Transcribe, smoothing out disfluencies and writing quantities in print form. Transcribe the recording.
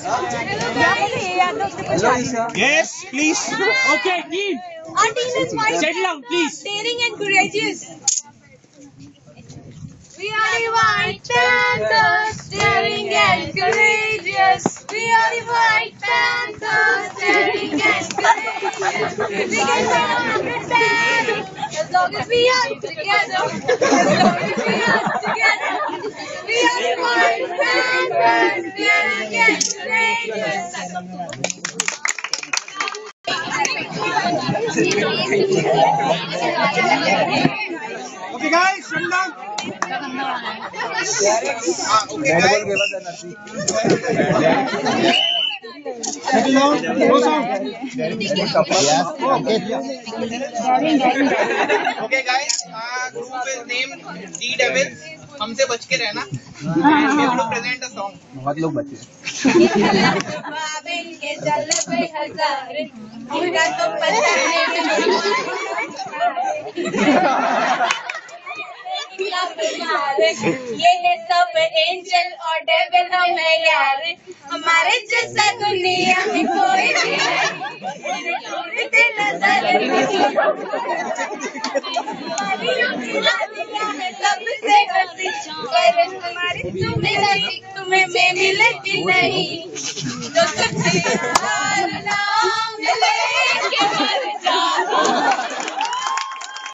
Yes, please. Okay, team. Our team is white. Settle down, please. Daring and courageous. We are the White Panthers, daring and courageous. We are the White Panthers, daring and courageous. We can win 100 battles as long as we are together. As long as we are together. We are the White Panthers, daring and courageous. Okay, guys, settle down. Okay, guys. Settle down. No sound. Okay, guys. Group is named D Devils. हमसे बच के रहना. We have to present a song. बहुत लोग बचे. ये है सब एंजल और डेविल हमें यार हमारे जैसा दुनिया में कोई नहीं सबसे गलती हमारी तुम्हें मैं मिलती नहीं तो तुझसे